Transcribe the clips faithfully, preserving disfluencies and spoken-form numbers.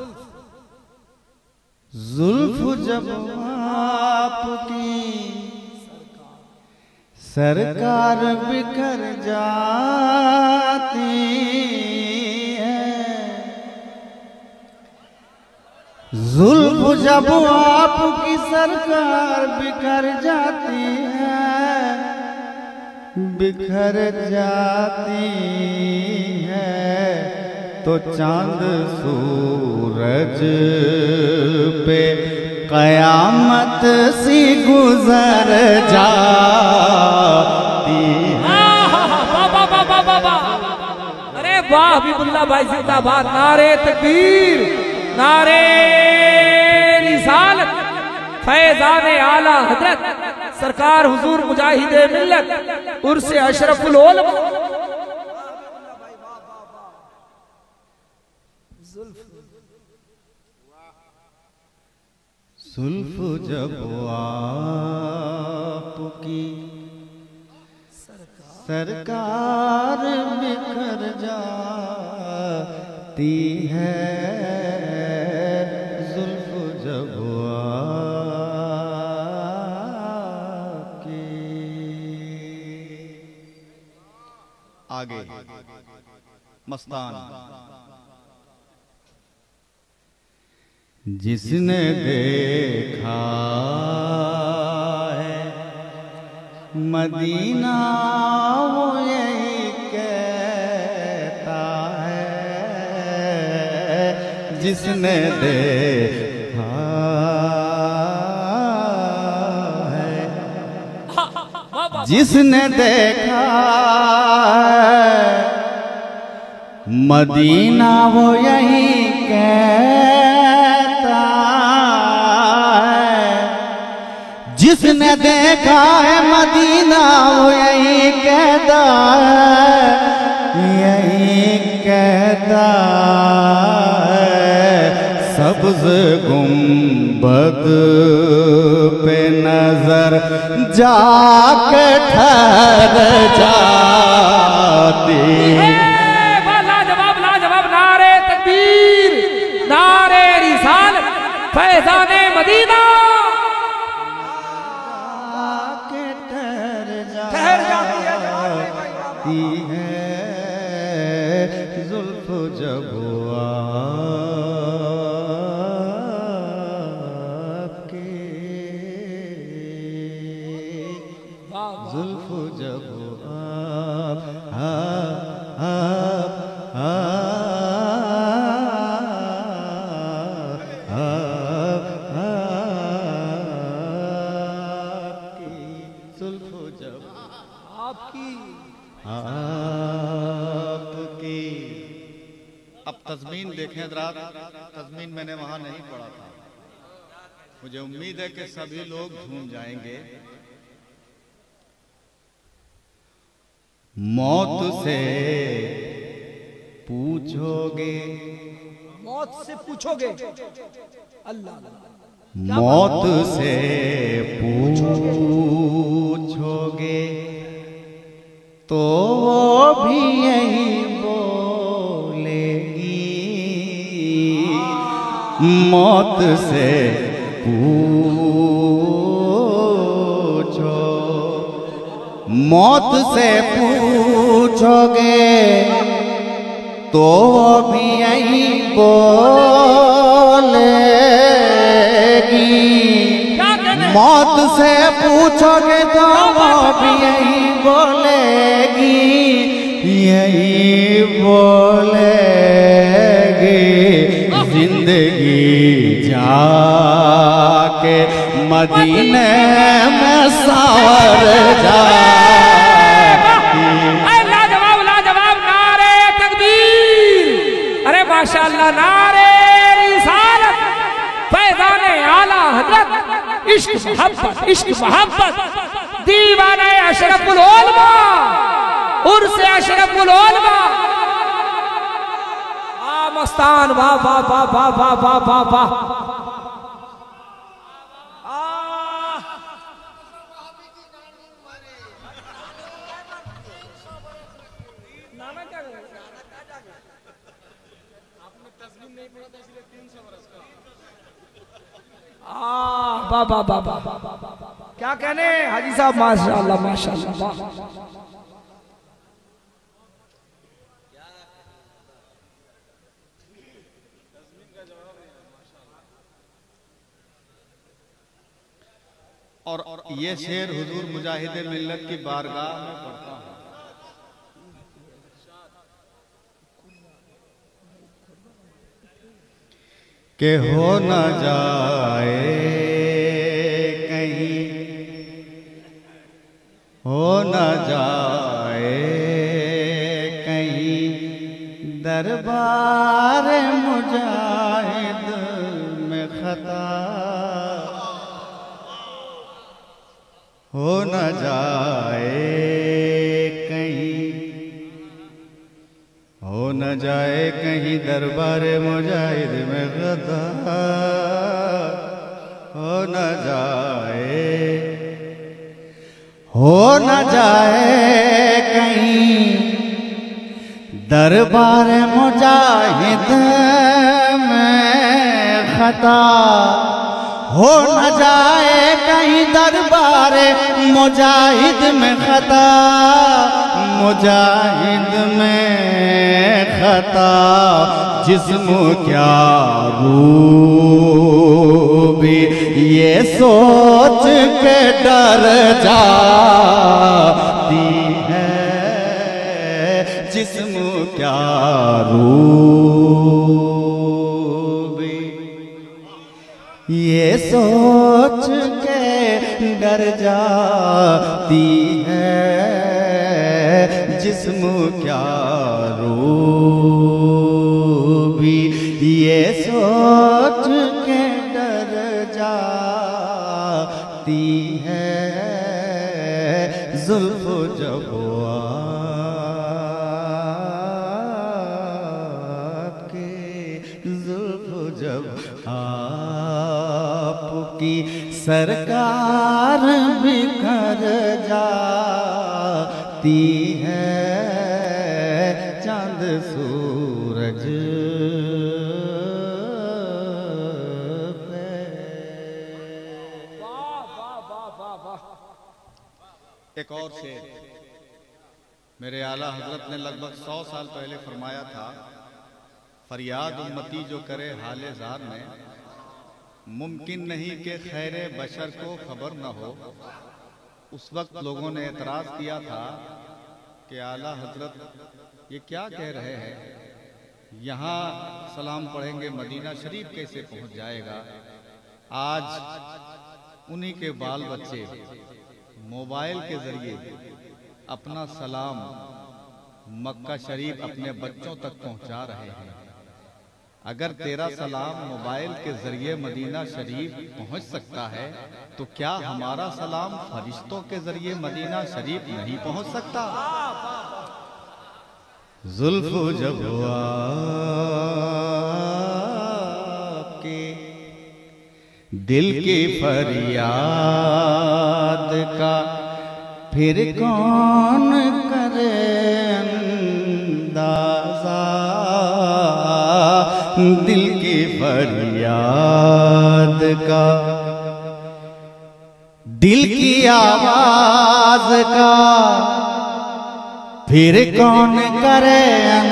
जुल्फ जब आपकी सरकार बिखर जाती है, जुल्फ जब आपकी सरकार बिखर जाती है, बिखर जाती है, तो चांद सूरज पे कयामत सी गुजर जाती है। बाबा बाबा बाबा, अरे वाह हबीबुल्लाह भाई जिंदाबाद। नारे तकबीर, नारे रिसालत, फैज़ाने आला हजरत सरकार हुजूर मुजाहिदे मिल्लत उर्से अशरफुल उलमा। जुल्फ जब आपकी सरकार बिखर जाती है, जुल्फ जब आपकी। आगे मस्तान। जिसने देखा है मदीना वो यही कहता है, जिसने देखा है, जिसने देखा है मदीना वो यही कहता, जिसने देखा है मदीना वो यही कहता है, यही कहता है, सब्ज़ गुंबद पे नजर जाके ठहर जाती है। लाजवाब लाजवाब, नारे तकबीर, नारे रिसालत, फैज़ाने मदीना। है जुल्फ जब आपके, जुल्फ जब आप आप आपकी, जुल्फ जब आपकी आपकी। अब तज़मीन देखें जरा, तज़मीन मैंने वहां नहीं पढ़ा था, मुझे उम्मीद है कि सभी लोग झूम जाएंगे। मौत से पूछोगे, मौत से पूछोगे, अल्लाह मौत से पूछोगे तो वो भी यही बोलेगी, मौत से पूछो, मौत से पूछोगे तो वो भी यही बोलेगी, मौत से पूछोगे तो वो भी यही बोलेगी, यही बोलेगी, जिंदगी जाके मदीने में सावर जाती। लाजवाब लाजवाब, नारे तकबीर, अरे माशाअल्लाह, नारे रिसालत, फैज़ाने आला हजरत, इश्क मोहब्बत, इश्क मोहब्बत, दीवाना अशरफुल उलमा, उर्से अशरफुल उलमा। आ मस्तान, वाह वाह वाह वाह वाह वाह वाह वाह। आपने तस्लीम नहीं पढ़ा था इसलिए तीन सौ वाह वाह वाह वाह, क्या कहने हाजी साहब, माशाअल्लाह माशाअल्लाह वाह। और ये शेर हुजूर मुजाहिद मिल्लत की बारगाह में पढ़ता हूँ। के हो न जाए कहीं, हो न जाए कहीं दरबार मुजाहिद में खता, हो न जाए कहीं, हो न जाए कहीं दरबार मुजाहिद में खता, हो न जाए, हो न जाए कहीं दरबार मुजाहिद में खता, हो न जाए कहीं दरबार मुजाहिद में खता, मुजाहिद में खता, जिस्म क्या रूबी ये सोच के डर जाती है, जिस्म क्या रूबी ये सोच के डर जाती है, जिस्म क्या रूबी ये सोच के डर जाती है, जुल्फ जब आपके जुल्फ जब आपकी सरकार बिखर जाती है, चांद सूरज पे। एक और शेर मेरे आला हजरत ने लगभग सौ साल पहले फरमाया था, फरियाद उम्मती जो करे हाले जार में, मुमकिन नहीं कि खैरे बशर को खबर न हो। उस वक्त लोगों ने एतराज किया था कि आला हजरत ये क्या कह रहे हैं, यहाँ सलाम पढ़ेंगे मदीना शरीफ कैसे पहुँच जाएगा। आज उन्हीं के बाल बच्चे मोबाइल के जरिए अपना सलाम मक्का शरीफ अपने बच्चों तक पहुँचा रहे हैं। अगर तेरा सलाम मोबाइल के जरिए मदीना शरीफ पहुंच सकता है तो क्या हमारा सलाम फरिश्तों के जरिए मदीना शरीफ नहीं पहुंच सकता। जुल्फ जब आपके दिल की फरियाद का फिर कौन करे अंदाजा, दिल की फरियाद का, दिल की आवाज का फिर कौन करे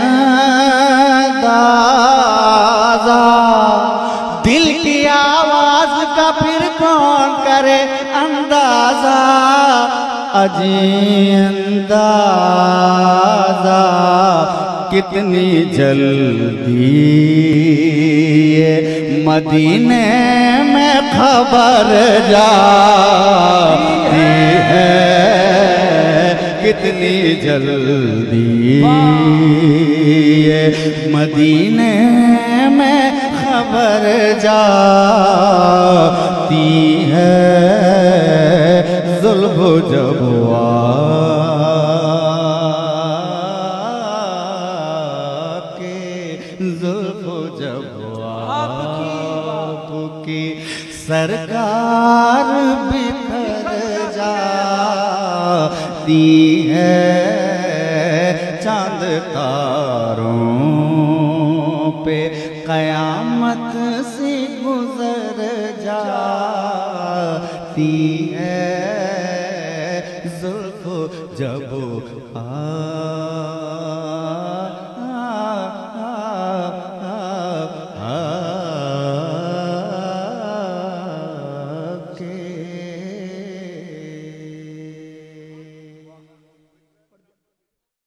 अंदाजा, दिल की आवाज का फिर कौन करे अंदाजा, अजी अंदाजा कितनी जल्दी ये मदीने में खबर जाती है, कितनी जल्दी ये मदीने में खबर जाती है, जुल्फ जब सरकार बिखर जाती है, चांद तारों पे कयामत से गुजर जाती है जुल्फ जब आ